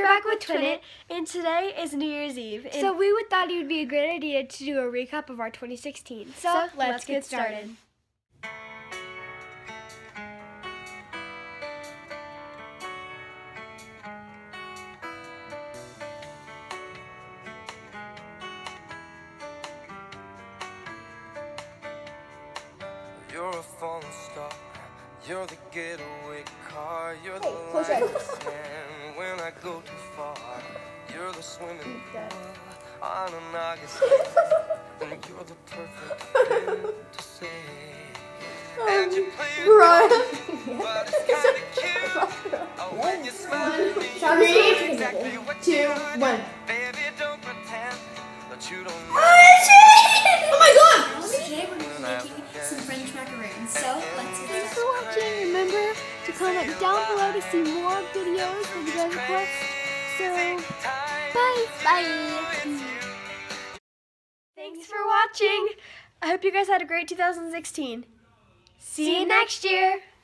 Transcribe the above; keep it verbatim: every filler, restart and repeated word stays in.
back with Twin It, and today is New Year's Eve. So we would thought it would be a great idea to do a recap of our twenty sixteen. So, So, let's, let's get get started. started. You're a falling star, you're the getaway car, you're the Hey, light push it. in the sand when I go too far. You're the swimming pool on an August day, and you're the perfect thing to say. And you play it Run. but it's kinda cute. Oh, when you smile at me, Three, you know exactly what two, you one. Baby, don't pretend that you don't know. Oh my god! Today we're going to be making some French macaroons, so let's get Thanks started. for watching. Remember to comment down below to see more videos that you guys request. So, bye. Bye. Thanks for watching. I hope you guys had a great two thousand sixteen. See you next year.